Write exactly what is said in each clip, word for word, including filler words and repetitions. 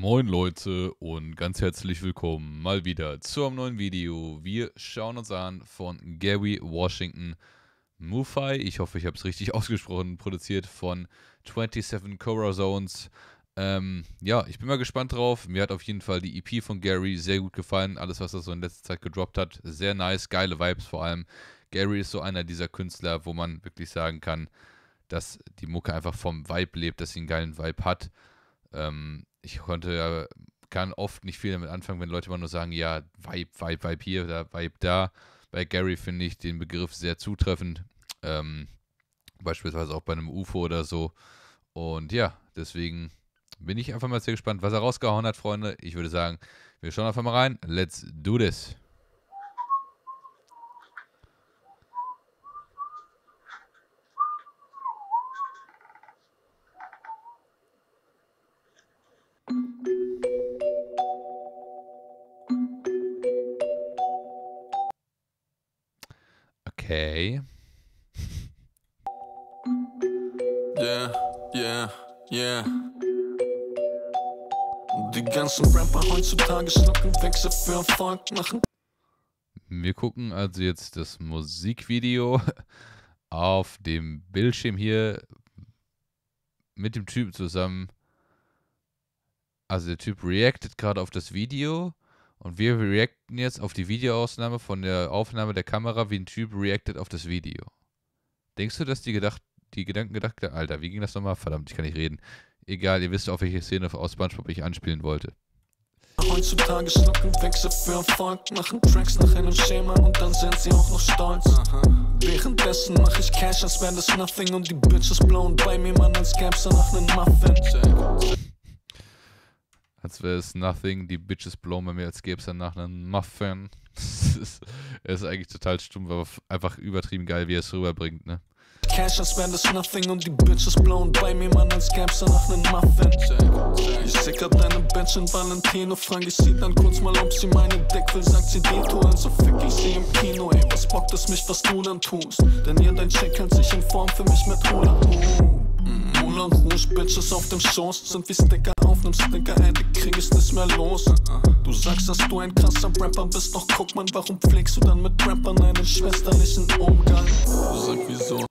Moin Leute und ganz herzlich willkommen mal wieder zu einem neuen Video. Wir schauen uns an von Gary Washington Mufai, ich hoffe ich habe es richtig ausgesprochen, produziert von siebenundzwanzig Corazones. Ähm, ja, ich bin mal gespannt drauf. Mir hat auf jeden Fall die E P von Gary sehr gut gefallen. Alles, was er so in letzter Zeit gedroppt hat, sehr nice, geile Vibes vor allem. Gary ist so einer dieser Künstler, wo man wirklich sagen kann, dass die Mucke einfach vom Vibe lebt, dass sie einen geilen Vibe hat. Ähm, ich konnte ja, kann oft nicht viel damit anfangen, wenn Leute immer nur sagen, ja, Vibe, Vibe, Vibe hier oder Vibe da. Bei Gary finde ich den Begriff sehr zutreffend. Ähm, beispielsweise auch bei einem U F O oder so. Und ja, deswegen bin ich einfach mal sehr gespannt, was er rausgehauen hat, Freunde. Ich würde sagen, wir schauen einfach mal rein. Let's do this. Okay. Yeah, yeah, yeah. Die ganzen Rapper heutzutage schlucken Wechsel für Erfolg machen. Wir gucken also jetzt das Musikvideo auf dem Bildschirm hier mit dem Typ zusammen. Also der Typ reactet gerade auf das Video und wir reacten jetzt auf die Videoaufnahme von der Aufnahme der Kamera, wie ein Typ reactet auf das Video. Denkst du, dass die gedacht, die Gedanken gedacht haben, Alter, wie ging das nochmal? Verdammt, ich kann nicht reden. Egal, ihr wisst, auf welche Szene aus SpongeBob ich anspielen wollte. Heutzutage schlucken Wechsel für Erfolg, machen Tracks nach einem Schema und dann sind sie auch noch stolz. Aha. Währenddessen mach ich Cash, als wäre das nothing und die Bitches blown bei mir, man, als gäb's danach nen Muffin. Als wäre es nothing, die Bitches blown bei mir, als gäbe es danach einen Muffin. Er ist eigentlich total stumm, aber einfach übertrieben geil, wie er es rüberbringt, ne? Cash, als wäre das nothing und die Bitches blown bei mir, man, als gäb's danach nen Muffin. Ich sicker deine Bitch in Valentino, frag ich sie dann kurz mal, ob sie meine Dick will, sagt sie Dito, also fick ich sie im Kino, ey, was bockt es mich, was du dann tust? Denn ihr, dein Chick hält sich in Form für mich mit Hula Hoop. Moulin Rouge, Bitches auf dem Schoß, sind wie Sticker auf nem Sticker, ey, die krieg ich nicht mehr los. Du sagst, dass du ein krasser Rapper bist, doch guck mal, warum pflegst du dann mit Rappern einen schwesterlichen Umgang? Du sagst, wieso?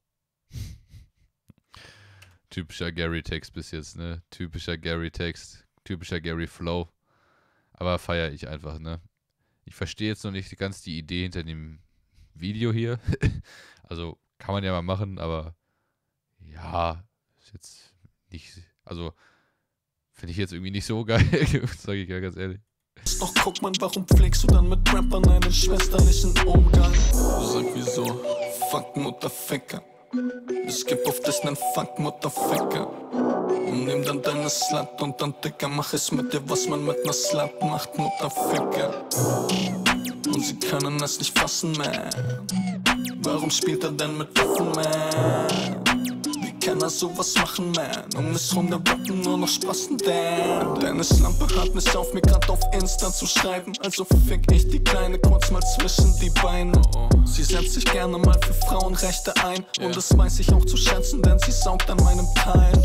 Typischer Gary-Text bis jetzt, ne? Typischer Gary-Text, typischer Gary-Flow. Aber feiere ich einfach, ne? Ich verstehe jetzt noch nicht ganz die Idee hinter dem Video hier. Also, kann man ja mal machen, aber ja, ist jetzt nicht, also, finde ich jetzt irgendwie nicht so geil, sage ich ja ganz ehrlich. Doch guck mal, warum pflegst du dann mit Rappern einen schwesterlichen Umgang? Du sagst, wieso? Fuck, Mutterficker. Es gibt auf dich nen Fuck, Mutterficker. Und nimm dann deine Slut und dann Dicker, mach es mit dir, was man mit ner Slut macht, Mutterficker. Und sie können es nicht fassen, man. Warum spielt er denn mit Waffen, man? Wie kann er sowas machen, man? Um mich rum, der Rappen nur noch Spasten, damn. Deine Schlampe hat nicht auf, mir grad auf Insta zu schreiben, also fick ich die Kleine kurz mal zwischen die Beine. Sie setzt sich gerne mal für Frauenrechte ein, yeah. Und das weiß ich auch zu schätzen, denn sie saugt an meinem Teil.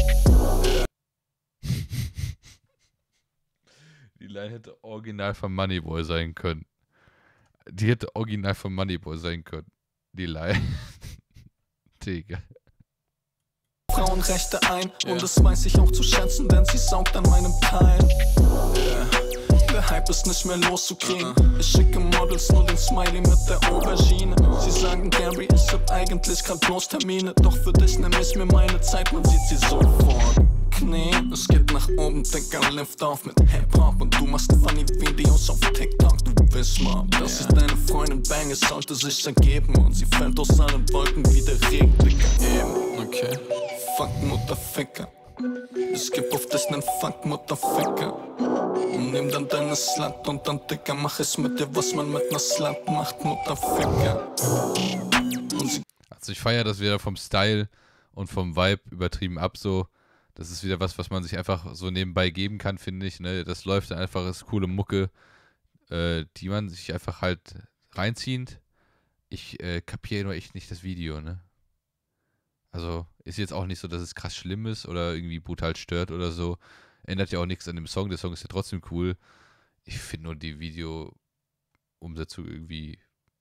Die Line hätte original von Moneyboy sein können. Die hätte original von Moneyboy sein können. Die Line. Digga. Frauenrechte ein, yeah. Und das weiß ich auch zu schätzen, denn sie saugt an meinem Teil. Yeah. Der Hype ist nicht mehr loszukriegen. Uh-huh. Ich schicke Models nur den Smiley mit der Aubergine. Uh-huh. Sie sagen, Gary, ich hab eigentlich grad bloß Termine. Doch für dich nehm ich mir meine Zeit, man sieht sie sofort. Knie, es geht nach oben, Dicker, lift auf mit Hip-Hop. Und du machst funny Videos auf TikTok, du weißt mal, yeah. Dass ich deine Freundin bang, es sollte sich ergeben. Und sie fällt aus allen Wolken wie der Regen, Dicker, eben. Okay. Fuck, Mutterficker. Es gibt auf dich nen Fuck, Mutterficker. Und nimm dann deine Slut und dann Dicker, mach es mit dir, was man mit ner Slut macht, Mutterficker. Und sie also ich feiere das wieder vom Style und vom Vibe übertrieben ab so. Das ist wieder was, was man sich einfach so nebenbei geben kann, finde ich, ne? Das läuft einfach, ist coole Mucke, äh, die man sich einfach halt reinzieht. Ich äh, kapiere nur echt nicht das Video, ne? Also ist jetzt auch nicht so, dass es krass schlimm ist oder irgendwie brutal stört oder so. Ändert ja auch nichts an dem Song. Der Song ist ja trotzdem cool. Ich finde nur die Video-Umsetzung irgendwie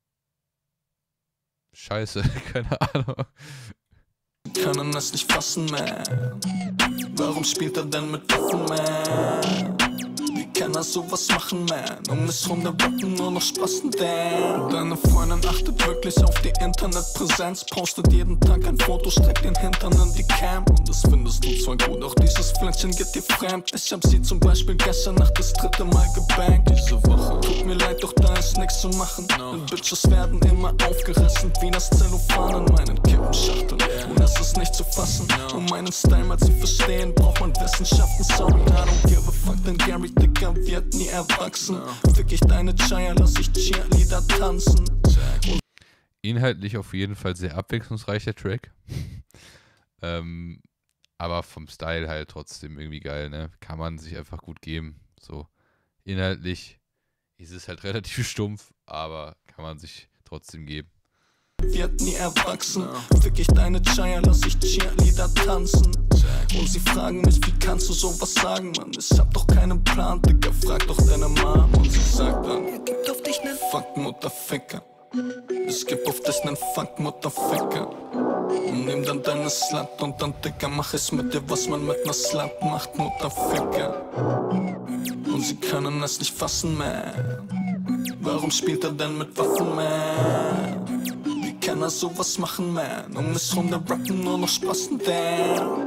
scheiße. Keine Ahnung. Können es nicht fassen, man. Warum spielt er denn mit Waffen, man? Wie kann er sowas machen, man? Um mich rum, der Rappen nur noch Spasten, damn. Deine Freundin achtet wirklich auf die Internetpräsenz, postet jeden Tag ein Foto, streckt den Hintern in die Cam. Und das findest du zwar gut, doch dieses Pflänzchen geht dir fremd. Ich hab sie zum Beispiel gestern Nacht das dritte Mal gebankt diese Woche. Tut mir leid, doch da ist nichts zu machen. Die Bitches werden immer aufgerissen wie das Zellophan in meinen Kippenschachteln. Und es ist nicht zu fassen, um meinen Style mal zu verstehen, braucht man Wissenschaften. Sorry, I don't give a fuck, denn Gary Dicker wird nie erwachsen. Fick ich deine Chaya, lass ich Cheerleader tanzen. Inhaltlich auf jeden Fall sehr abwechslungsreicher Track. ähm, aber vom Style halt trotzdem irgendwie geil, ne? Kann man sich einfach gut geben. So, inhaltlich ist es halt relativ stumpf, aber kann man sich trotzdem geben. Wird nie erwachsen. Fick ich deine Chaya, lass ich Cheerleader tanzen. Und sie fragen mich, wie kannst du sowas sagen, Mann? Ich hab doch keinen Plan, Digga, frag doch deine Mom. Und sie sagt dann, ihr gibt auf dich nen Fuck, Mutterficker. Ich geb auf dich nen Fuck, Mutterficker. Und nimm dann deine Slut und dann, Digga, mach ich mit dir, was man mit ner Slut macht, Mutterficker. Und sie können es nicht fassen, man. Warum spielt er denn mit Waffen, man? Wie kann er sowas machen, man? Um mich rum, der Rappen nur noch Spasten, damn.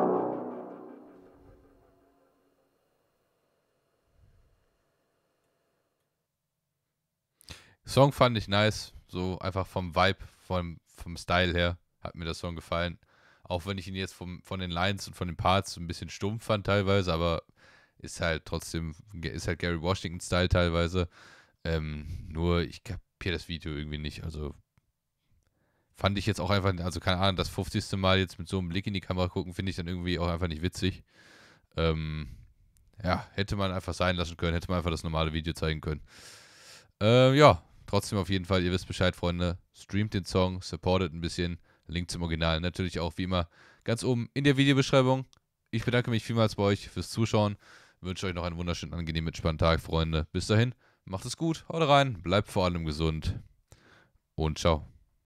Song fand ich nice, so einfach vom Vibe, vom, vom Style her hat mir der Song gefallen. Auch wenn ich ihn jetzt vom, von den Lines und von den Parts ein bisschen stumpf fand teilweise, aber ist halt trotzdem, ist halt Gary Washington-Style teilweise. Ähm, nur ich kapiere das Video irgendwie nicht, also fand ich jetzt auch einfach, also keine Ahnung, das fünfzigste Mal jetzt mit so einem Blick in die Kamera gucken, finde ich dann irgendwie auch einfach nicht witzig. Ähm, ja, hätte man einfach sein lassen können, hätte man einfach das normale Video zeigen können. Äh, ja. Trotzdem auf jeden Fall, ihr wisst Bescheid, Freunde. Streamt den Song, supportet ein bisschen. Link zum Original natürlich auch wie immer ganz oben in der Videobeschreibung. Ich bedanke mich vielmals bei euch fürs Zuschauen. Wünsche euch noch einen wunderschönen, angenehmen, entspannten Tag, Freunde. Bis dahin, macht es gut, haut rein, bleibt vor allem gesund und ciao.